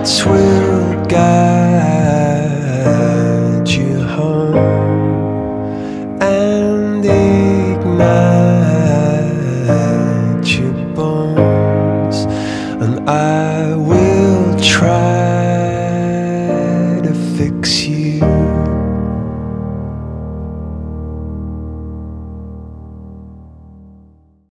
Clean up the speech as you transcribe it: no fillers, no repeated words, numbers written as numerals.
lights will guide you home and ignite your bones, and I will try to fix you.